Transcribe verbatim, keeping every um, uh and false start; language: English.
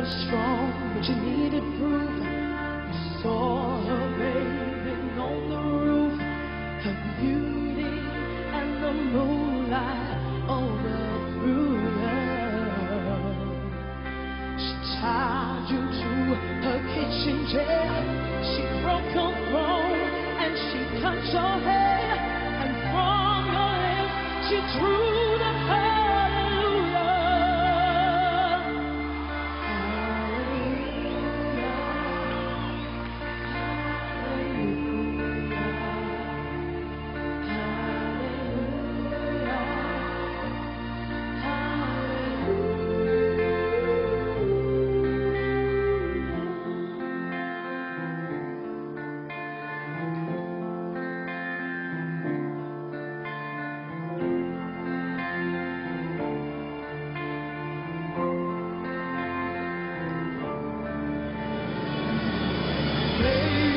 were strong, but you needed proof. You saw her bathing on the roof, her beauty and the moonlight overthrew her. She tied you to her kitchen chair. She broke your throne and she cut your hair. And from your lips she drew the hallelujah. Baby,